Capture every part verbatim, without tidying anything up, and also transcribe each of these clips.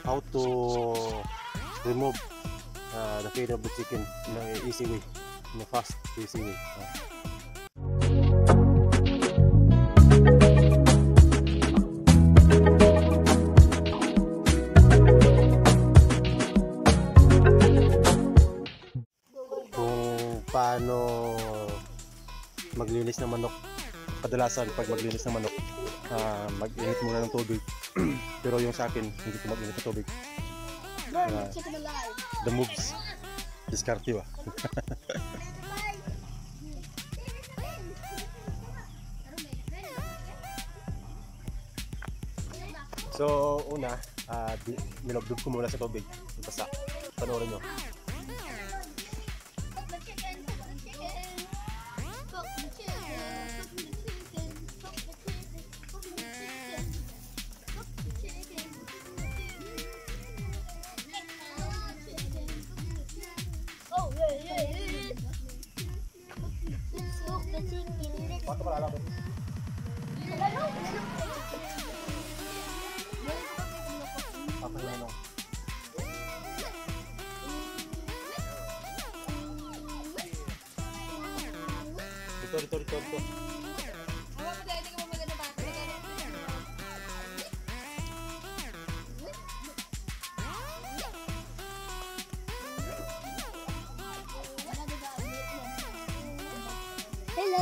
how to remove uh, the feeder of the chicken in an easy way, in a fast, easy way. Uh. Kung paano maglinis ng manok, kadalasan pag maglinis ng manok, uh, mag-init muna ng tubig. Pero yung sa akin, hindi ko mag-init ng tubig. Uh, the moves, diskarte ba? So una, uh, nilagdug ko muna sa tubig. Basta, panoorin nyo. Paano pala lang? Apa lang? Ito, ito, ito, ito. Hello.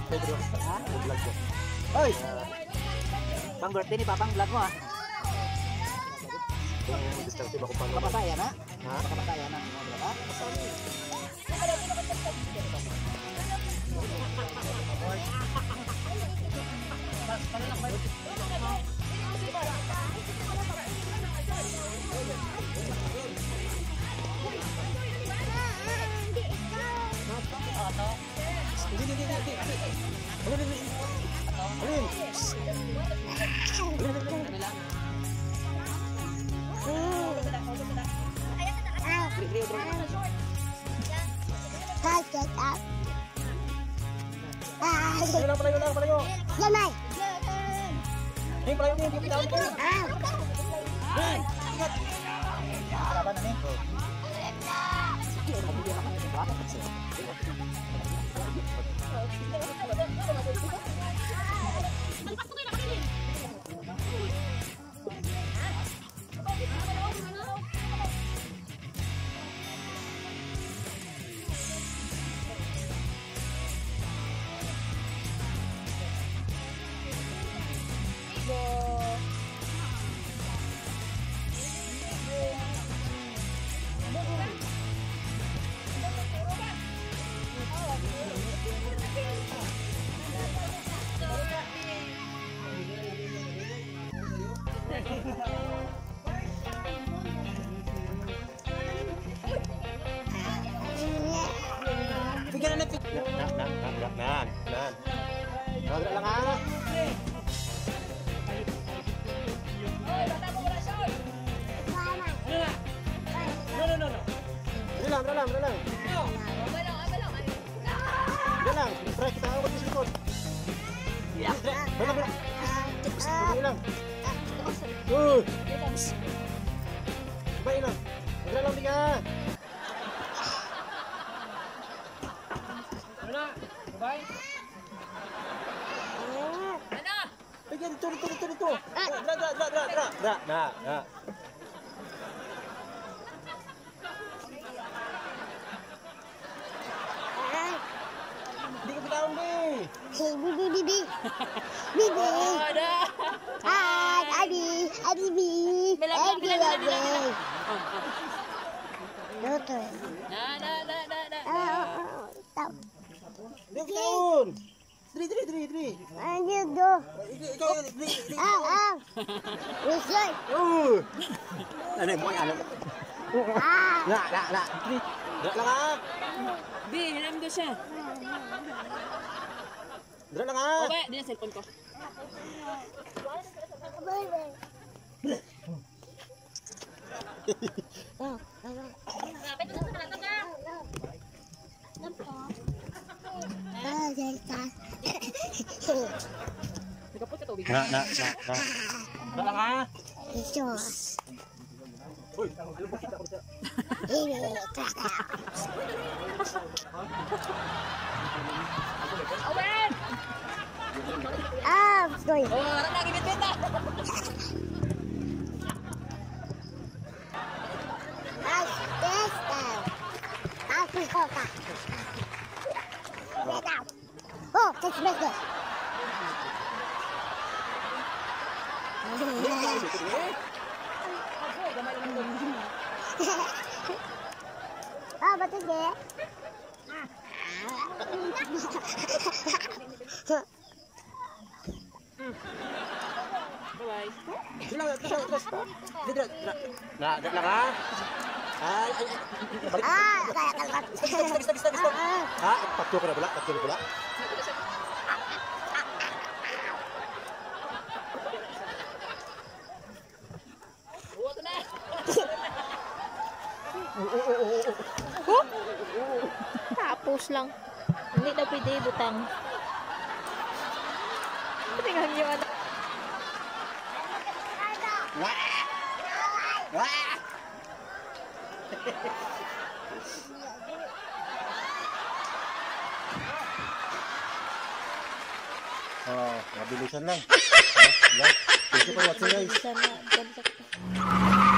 Pedro. Ha? Vlog ko. Oy! Pang birthday ni Papang vlog mo ah. Kung distractive ako paano. Kapasaya na? Ha? Kapasaya na. Ha? Hindi, hindi, hindi, hindi. Alin, alin. Alin. Alin, alin, alin. Hi, get up. Hi. Palayo lang, palayo lang, palayo. Lamay. Hey, palayo din, hindi kita ako. Ah. Hey, ingat. Harapan na ni. Bigyan na na pic. Nan, nan, nan, nan, nan, nan. Nadra lang ha. No, no, no, no. Dali lang, dali lang, dali lang. Dali lang, try kita ako sa likod. Dali lang, dali lang. Dali lang. Uh. Sabay lang. Dali lang, di ka. Bye. Bigyan, dito, dito, dito, dito. Dra, dra, dra, dra, dra. Dra, na, na. Hindi ka bitawan, be. Hey, bibi, bibi. Bibi. Hi, Abi. Abi, bibi. Abi, Abi. Dokter. Na na na na na. Ah, tap. Hindi ka bitawan. Dri, dri, dri, dri. Ano do? Ikaw, dri, dri. Ah, ah. Usoy. Uh. Ano, mo yan. Ah. Na, na, na. Dri. Dra lang ha. Bi, hinam do siya. Dra lang ha. Okay, din ang cellphone ko. Ah, Delta. Nagapot ka tubig. Na, na, na, na. Dra lang ha. Jesus. Uy, ano ba kita ko siya? Ini. Owen! Ah, sorry. Oh, harap lagi bit-bit ah. Ah, testa. Aku kota. Oh, that's better. Ah, betul deh. Bye-bye. Dra, dra, dra. Dra, dra. Na, dra lang ha. Ay, ay, ay. Balik. Ah, kayak kalkat. Stop, stop, stop, stop. Ha? Tatlo ka na pala? Tatlo na pala? Uwa to na. Tapos lang. Hindi na pwede butang. Tingnan niyo ano. Wah! Wah! Oh, mabilisan lang. Ah, yeah. Thank you for watching guys. Sana, dyan sa